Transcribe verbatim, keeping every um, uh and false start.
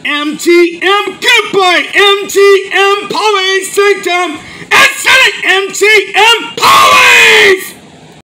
M T M, goodbye, M T M, Polly Sanctum, and Shening, M T M, Polly!